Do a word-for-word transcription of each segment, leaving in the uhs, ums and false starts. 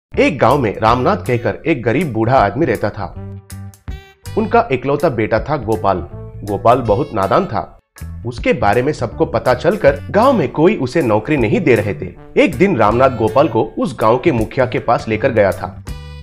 एक गांव में रामनाथ कहकर एक गरीब बूढ़ा आदमी रहता था। उनका इकलौता बेटा था गोपाल। गोपाल बहुत नादान था। उसके बारे में सबको पता चलकर गांव में कोई उसे नौकरी नहीं दे रहे थे। एक दिन रामनाथ गोपाल को उस गांव के मुखिया के पास लेकर गया था।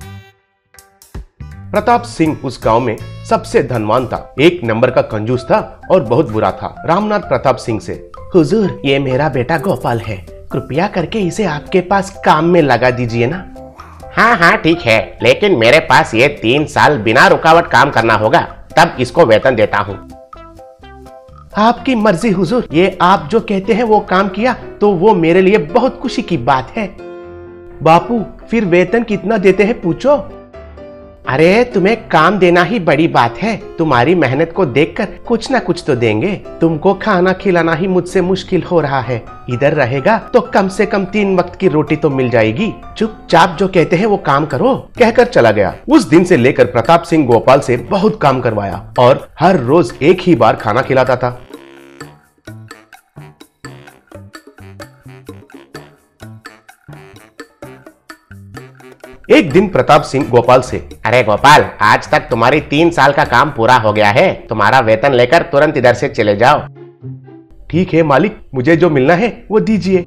प्रताप सिंह उस गांव में सबसे धनवान था, एक नंबर का कंजूस था और बहुत बुरा था। रामनाथ प्रताप सिंह से, हुजूर, ये मेरा बेटा गोपाल है, कृपया करके इसे आपके पास काम में लगा दीजिए ना। हाँ हाँ ठीक है, लेकिन मेरे पास ये तीन साल बिना रुकावट काम करना होगा, तब इसको वेतन देता हूँ। आपकी मर्जी हुजूर, ये आप जो कहते हैं वो काम किया तो वो मेरे लिए बहुत खुशी की बात है। बापू, फिर वेतन कितना देते हैं पूछो। अरे तुम्हें काम देना ही बड़ी बात है, तुम्हारी मेहनत को देखकर कुछ ना कुछ तो देंगे। तुमको खाना खिलाना ही मुझसे मुश्किल हो रहा है, इधर रहेगा तो कम से कम तीन वक्त की रोटी तो मिल जाएगी। चुपचाप जो कहते हैं वो काम करो, कहकर चला गया। उस दिन से लेकर प्रताप सिंह गोपाल से बहुत काम करवाया और हर रोज एक ही बार खाना खिलाता था। एक दिन प्रताप सिंह गोपाल से, अरे गोपाल, आज तक तुम्हारी तीन साल का काम पूरा हो गया है, तुम्हारा वेतन लेकर तुरंत इधर से चले जाओ। ठीक है मालिक, मुझे जो मिलना है वो दीजिए।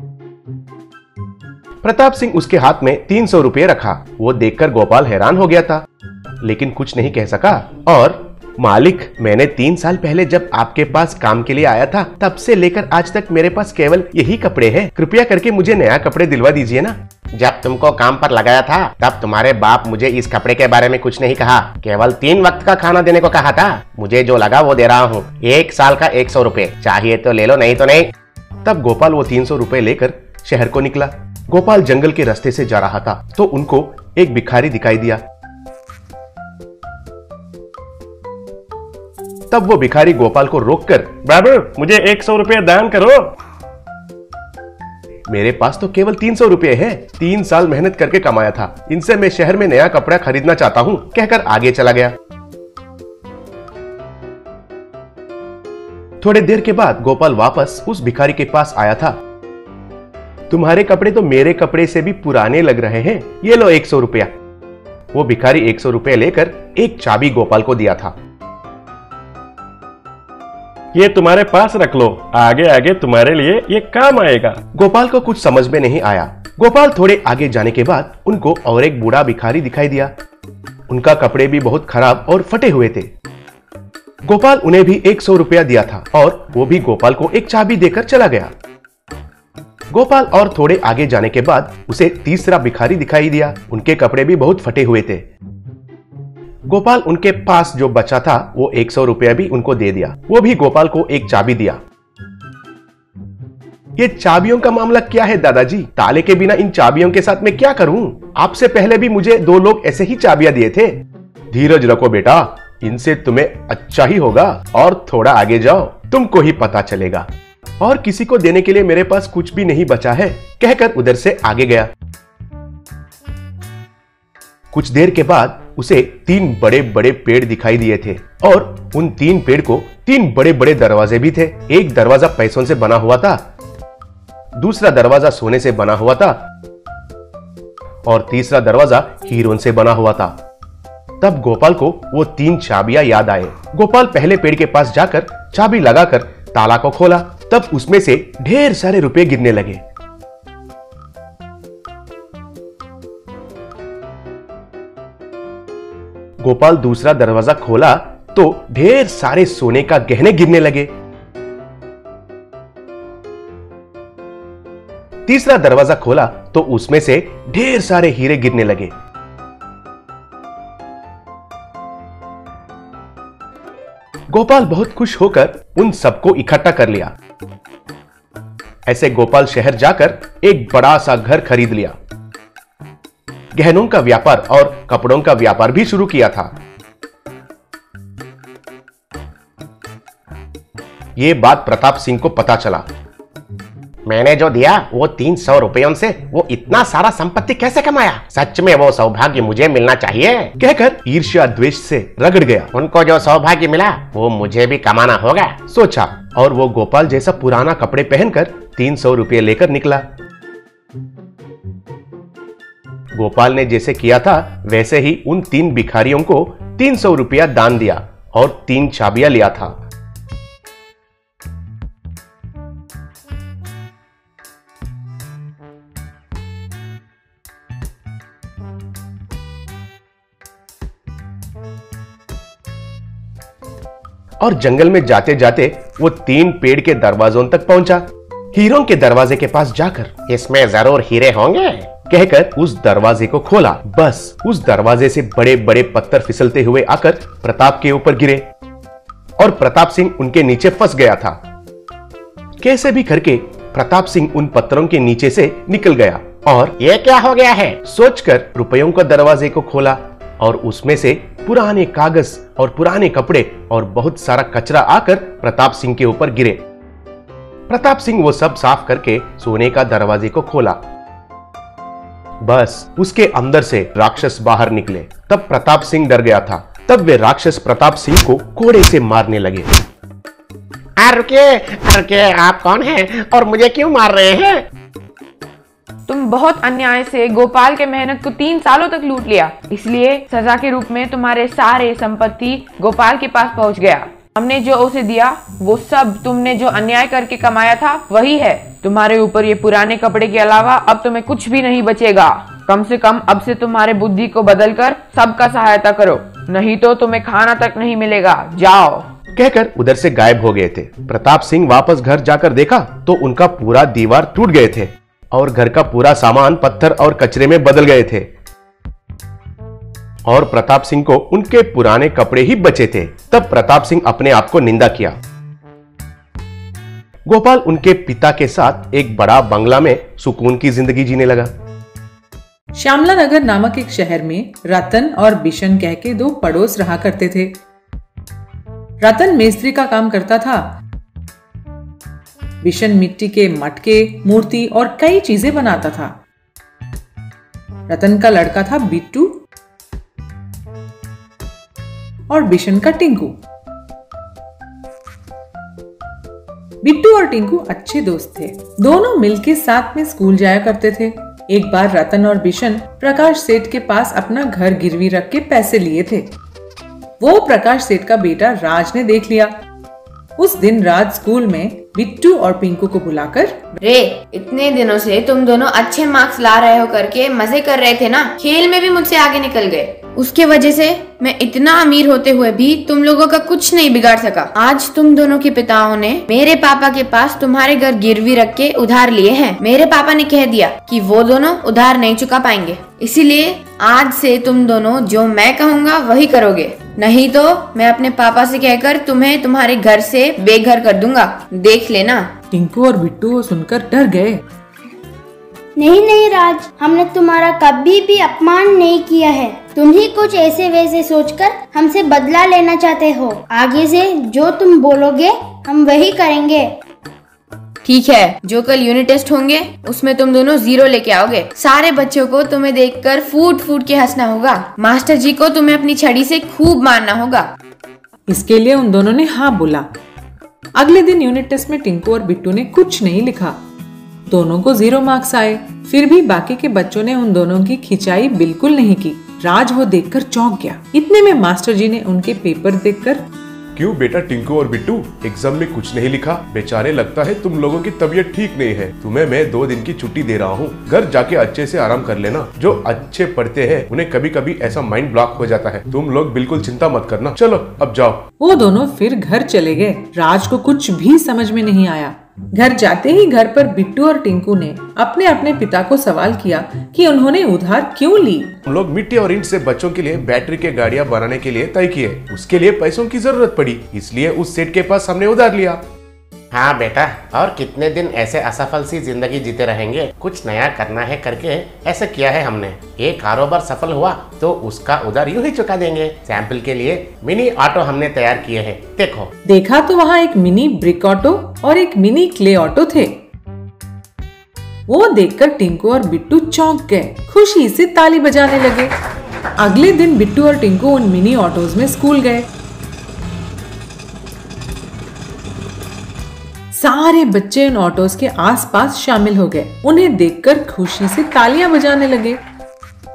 प्रताप सिंह उसके हाथ में तीन सौ रुपये रखा। वो देखकर गोपाल हैरान हो गया था, लेकिन कुछ नहीं कह सका और, मालिक, मैंने तीन साल पहले जब आपके पास काम के लिए आया था, तब से लेकर आज तक मेरे पास केवल यही कपड़े हैं, कृपया करके मुझे नया कपड़े दिलवा दीजिए ना। जब तुमको काम पर लगाया था तब तुम्हारे बाप मुझे इस कपड़े के बारे में कुछ नहीं कहा, केवल तीन वक्त का खाना देने को कहा था। मुझे जो लगा वो दे रहा हूँ, एक साल का एक सौ रुपए, चाहिए तो ले लो, नहीं तो नहीं। तब गोपाल वो तीन सौ रुपए लेकर शहर को निकला। गोपाल जंगल के रास्ते से जा रहा था तो उनको एक भिखारी दिखाई दिया। तब वो भिखारी गोपाल को रोककर, बाबू, मुझे एक सौ रुपया दान करो। मेरे पास तो केवल तीन सौ रुपये है, तीन साल मेहनत करके कमाया था, इनसे मैं शहर में नया कपड़ा खरीदना चाहता हूँ, कहकर आगे चला गया। थोड़ी देर के बाद गोपाल वापस उस भिखारी के पास आया था। तुम्हारे कपड़े तो मेरे कपड़े से भी पुराने लग रहे हैं, ये लो एक सौ रुपया। वो भिखारी एक सौ रुपये लेकर एक चाबी गोपाल को दिया था। ये तुम्हारे पास रख लो, आगे आगे तुम्हारे लिए ये काम आएगा। गोपाल को कुछ समझ में नहीं आया। गोपाल थोड़े आगे जाने के बाद उनको और एक बूढ़ा भिखारी दिखाई दिया। उनका कपड़े भी बहुत खराब और फटे हुए थे। गोपाल उन्हें भी एक सौ रुपया दिया था और वो भी गोपाल को एक चाबी देकर चला गया। गोपाल और थोड़े आगे जाने के बाद उसे तीसरा भिखारी दिखाई दिया। उनके कपड़े भी बहुत फटे हुए थे। गोपाल उनके पास जो बचा था वो एक सौ रुपया भी उनको दे दिया। वो भी गोपाल को एक चाबी दिया। ये चाबियों का मामला क्या है दादाजी? ताले के बिना इन चाबियों के साथ मैं क्या करूं? आपसे पहले भी मुझे दो लोग ऐसे ही चाबियां दिए थे। धीरज रखो बेटा, इनसे तुम्हें अच्छा ही होगा और थोड़ा आगे जाओ, तुमको ही पता चलेगा। और किसी को देने के लिए मेरे पास कुछ भी नहीं बचा है, कहकर उधर से आगे गया। कुछ देर के बाद उसे तीन बड़े बड़े पेड़ दिखाई दिए थे और उन तीन पेड़ को तीन बड़े बड़े दरवाजे भी थे। एक दरवाजा पैसों से बना हुआ था, दूसरा दरवाजा सोने से बना हुआ था और तीसरा दरवाजा हीरों से बना हुआ था। तब गोपाल को वो तीन चाबियां याद आए। गोपाल पहले पेड़ के पास जाकर चाबी लगाकर ताला को खोला। तब उसमें से ढेर सारे रुपए गिरने लगे। गोपाल दूसरा दरवाजा खोला तो ढेर सारे सोने का गहने गिरने लगे। तीसरा दरवाजा खोला तो उसमें से ढेर सारे हीरे गिरने लगे। गोपाल बहुत खुश होकर उन सबको इकट्ठा कर लिया। ऐसे गोपाल शहर जाकर एक बड़ा सा घर खरीद लिया। गहनों का व्यापार और कपड़ों का व्यापार भी शुरू किया था। ये बात प्रताप सिंह को पता चला। मैंने जो दिया वो तीन सौ रुपयों से वो इतना सारा संपत्ति कैसे कमाया? सच में वो सौभाग्य मुझे मिलना चाहिए, कहकर ईर्ष्या द्वेष से रगड़ गया। उनको जो सौभाग्य मिला वो मुझे भी कमाना होगा, सोचा और वो गोपाल जैसा पुराना कपड़े पहनकर तीन सौ रुपये लेकर निकला। गोपाल ने जैसे किया था वैसे ही उन तीन भिखारियों को तीन सौ रुपया दान दिया और तीन चाबियां लिया था। और जंगल में जाते जाते वो तीन पेड़ के दरवाजों तक पहुंचा। हीरों के दरवाजे के पास जाकर इसमें जरूर हीरे होंगे कहकर उस दरवाजे को खोला। बस उस दरवाजे से बड़े बड़े पत्थर फिसलते हुए आकर प्रताप के ऊपर गिरे और प्रताप सिंह उनके नीचे फंस गया था। कैसे भी करके प्रताप सिंह उन पत्थरों के नीचे से निकल गया और ये क्या हो गया है सोचकर रुपयों का दरवाजे को खोला और उसमें से पुराने कागज और पुराने कपड़े और बहुत सारा कचरा आकर प्रताप सिंह के ऊपर गिरे। प्रताप सिंह वो सब साफ करके सोने का दरवाजे को खोला। बस उसके अंदर से राक्षस बाहर निकले। तब प्रताप सिंह डर गया था। तब वे राक्षस प्रताप सिंह को कोड़े से मारने लगे। रुकिए रुकिए, आप कौन हैं और मुझे क्यों मार रहे हैं? तुम बहुत अन्याय से गोपाल के मेहनत को तीन सालों तक लूट लिया, इसलिए सजा के रूप में तुम्हारे सारे संपत्ति गोपाल के पास पहुंच गया। हमने जो उसे दिया वो सब तुमने जो अन्याय करके कमाया था वही है। तुम्हारे ऊपर ये पुराने कपड़े के अलावा अब तुम्हें कुछ भी नहीं बचेगा। कम से कम अब से तुम्हारे बुद्धि को बदलकर सबका सहायता करो, नहीं तो तुम्हें खाना तक नहीं मिलेगा। जाओ कहकर उधर से गायब हो गए थे। प्रताप सिंह वापस घर जाकर देखा तो उनका पूरा दीवार टूट गए थे और घर का पूरा सामान पत्थर और कचरे में बदल गए थे और प्रताप सिंह को उनके पुराने कपड़े ही बचे थे। तब प्रताप सिंह अपने आप को निंदा किया। गोपाल उनके पिता के साथ एक बड़ा बंगला में सुकून की जिंदगी जीने लगा। श्यामला नगर नामक एक शहर में रतन और बिशन कह के दो पड़ोस रहा करते थे। रतन मेस्त्री का काम करता था। बिशन मिट्टी के मटके, मूर्ति और कई चीजें बनाता था। रतन का लड़का था बिट्टू और बिशन का टिंकू। बिट्टू और टिंकू अच्छे दोस्त थे। दोनों मिलके साथ में स्कूल जाया करते थे। एक बार रतन और बिशन प्रकाश सेठ के पास अपना घर गिरवी रख के पैसे लिए थे। वो प्रकाश सेठ का बेटा राज ने देख लिया। उस दिन राज स्कूल में बिट्टू और पिंकू को बुलाकर, रे इतने दिनों से तुम दोनों अच्छे मार्क्स ला रहे हो करके मजे कर रहे थे ना, खेल में भी मुझसे आगे निकल गए। उसके वजह से मैं इतना अमीर होते हुए भी तुम लोगों का कुछ नहीं बिगाड़ सका। आज तुम दोनों के पिताओं ने मेरे पापा के पास तुम्हारे घर गिरवी रख के उधार लिए हैं। मेरे पापा ने कह दिया कि वो दोनों उधार नहीं चुका पाएंगे, इसीलिए आज से तुम दोनों जो मैं कहूँगा वही करोगे, नहीं तो मैं अपने पापा से कहकर तुम्हें तुम्हारे घर से बेघर कर दूंगा, देख लेना। टिंकू और बिट्टू सुनकर डर गए। नहीं नहीं राज, हमने तुम्हारा कभी भी अपमान नहीं किया है। तुम ही कुछ ऐसे वैसे सोचकर हमसे बदला लेना चाहते हो। आगे से जो तुम बोलोगे हम वही करेंगे। ठीक है, जो कल यूनिट टेस्ट होंगे उसमें तुम दोनों जीरो लेके आओगे। सारे बच्चों को तुम्हें देखकर फूट फूट के हंसना होगा। मास्टर जी को तुम्हें अपनी छड़ी से खूब मारना होगा। इसके लिए उन दोनों ने हाँ बोला। अगले दिन यूनिट टेस्ट में टिंकू और बिट्टू ने कुछ नहीं लिखा। दोनों को जीरो मार्क्स आए। फिर भी बाकी के बच्चों ने उन दोनों की खिंचाई बिल्कुल नहीं की। राज वो देखकर चौंक गया। इतने में मास्टर जी ने उनके पेपर देखकर, क्यों बेटा टिंकू और बिट्टू, एग्जाम में कुछ नहीं लिखा? बेचारे लगता है तुम लोगों की तबीयत ठीक नहीं है। तुम्हें मैं दो दिन की छुट्टी दे रहा हूँ। घर जाके अच्छे से आराम कर लेना। जो अच्छे पढ़ते हैं उन्हें कभी कभी ऐसा माइंड ब्लॉक हो जाता है। तुम लोग बिल्कुल चिंता मत करना। चलो अब जाओ। वो दोनों फिर घर चले गए। राज को कुछ भी समझ में नहीं आया। घर जाते ही घर पर बिट्टू और टिंकू ने अपने अपने पिता को सवाल किया कि उन्होंने उधार क्यों ली। हम लोग मिट्टी और ईंट से बच्चों के लिए बैटरी के गाड़ियां बनाने के लिए तय किए। उसके लिए पैसों की जरूरत पड़ी, इसलिए उस सेठ के पास हमने उधार लिया। हाँ बेटा, और कितने दिन ऐसे असफल सी जिंदगी जीते रहेंगे? कुछ नया करना है करके ऐसा किया है हमने। ये कारोबार सफल हुआ तो उसका उधार यूं ही चुका देंगे। सैंपल के लिए मिनी ऑटो हमने तैयार किए हैं, देखो। देखा तो वहाँ एक मिनी ब्रिक ऑटो और एक मिनी क्ले ऑटो थे। वो देखकर टिंकू और बिट्टू चौंक गए, खुशी से ताली बजाने लगे। अगले दिन बिट्टू और टिंकू उन मिनी ऑटोज में स्कूल गए। सारे बच्चे उन ऑटोज के आसपास शामिल हो गए। उन्हें देखकर खुशी से तालियां बजाने लगे।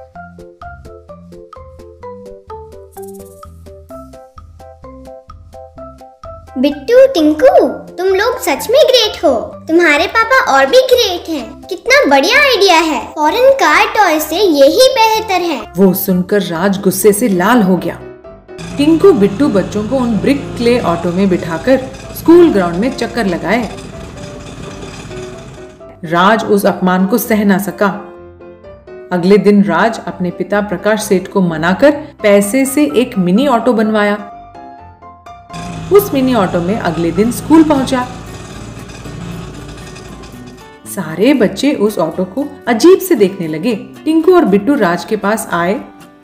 बिट्टू, टिंकू, तुम लोग सच में ग्रेट हो। तुम्हारे पापा और भी ग्रेट हैं। कितना बढ़िया आइडिया है। फॉरेन कार टॉय से यही बेहतर है। वो सुनकर राज गुस्से से लाल हो गया। टिंकू बिट्टू बच्चों को उन ब्रिक क्ले ऑटो में बिठाकर स्कूल ग्राउंड में चक्कर लगाए। राज उस अपमान को सह ना सका। अगले दिन राज अपने पिता प्रकाश सेठ को मनाकर पैसे से एक मिनी ऑटो बनवाया। उस मिनी ऑटो में अगले दिन स्कूल पहुंचा। सारे बच्चे उस ऑटो को अजीब से देखने लगे। टिंकू और बिट्टू राज के पास आए।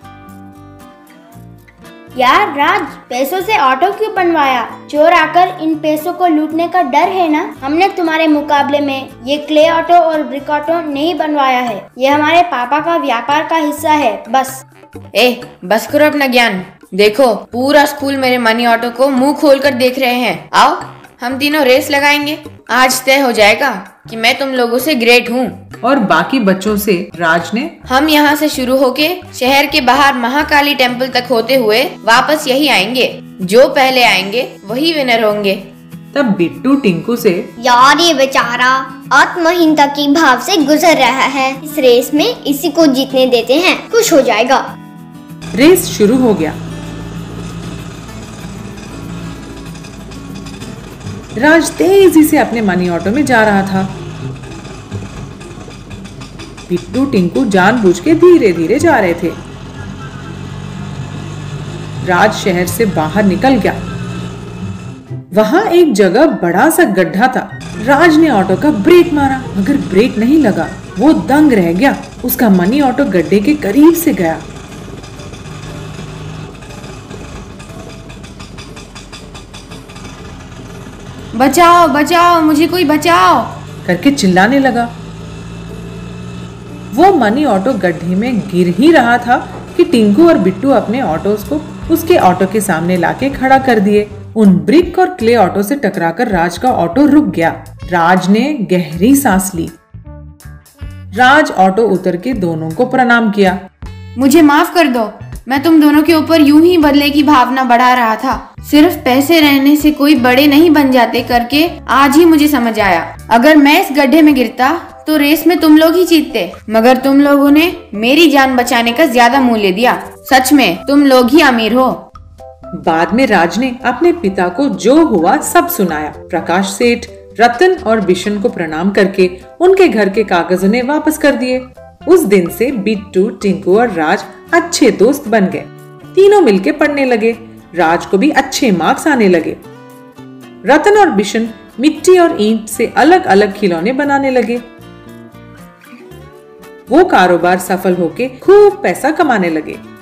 यार राज, पैसों से ऑटो क्यों बनवाया? चोर आकर इन पैसों को लूटने का डर है ना? हमने तुम्हारे मुकाबले में ये क्ले ऑटो और ब्रिक ऑटो नहीं बनवाया है। ये हमारे पापा का व्यापार का हिस्सा है बस। ए, बस करो अपना ज्ञान। देखो, पूरा स्कूल मेरे मनी ऑटो को मुंह खोलकर देख रहे हैं। आओ, हम तीनों रेस लगाएंगे। आज तय हो जाएगा कि मैं तुम लोगों से ग्रेट हूँ। और बाकी बच्चों से राज ने, हम यहाँ से शुरू होके शहर के बाहर महाकाली टेम्पल तक होते हुए वापस यही आएंगे। जो पहले आएंगे वही विनर होंगे। तब बिट्टू टिंकू से, यार ये बेचारा आत्महीनता की भाव से गुजर रहा है। इस रेस में इसी को जीतने देते हैं, खुश हो जाएगा। रेस शुरू हो गया। राज तेजी से अपने मनी ऑटो में जा रहा था। बिट्टू टिंकू जानबूझ के धीरे धीरे जा रहे थे। राज शहर से बाहर निकल गया। वहां एक जगह बड़ा सा गड्ढा था। राज ने ऑटो का ब्रेक मारा, मगर ब्रेक नहीं लगा। वो दंग रह गया। उसका मनी ऑटो गड्ढे के करीब से गया। बचाओ बचाओ, मुझे कोई बचाओ करके चिल्लाने लगा। वो मनी ऑटो गड्ढे में गिर ही रहा था कि टिंकू और बिट्टू अपने ऑटोस को उसके ऑटो के सामने लाके खड़ा कर दिए। उन ब्रिक और क्ले ऑटो से टकराकर राज का ऑटो रुक गया। राज ने गहरी सांस ली। राज ऑटो उतर के दोनों को प्रणाम किया। मुझे माफ कर दो, मैं तुम दोनों के ऊपर यूं ही बदले की भावना बढ़ा रहा था। सिर्फ पैसे रहने से कोई बड़े नहीं बन जाते करके आज ही मुझे समझ आया। अगर मैं इस गड्ढे में गिरता तो रेस में तुम लोग ही जीतते, मगर तुम लोगों ने मेरी जान बचाने का ज्यादा मूल्य दिया। सच में तुम लोग ही अमीर हो। बाद में राज ने अपने पिता को जो हुआ सब सुनाया। प्रकाश सेठ, रतन और बिशन को प्रणाम करके उनके घर के कागज उन्हें वापस कर दिए। उस दिन से बिट्टू, टिंकू और राज अच्छे दोस्त बन गए। तीनों मिलके पढ़ने लगे। राज को भी अच्छे मार्क्स आने लगे। रतन और बिशन मिट्टी और ईंट से अलग अलग खिलौने बनाने लगे। वो कारोबार सफल होके खूब पैसा कमाने लगे।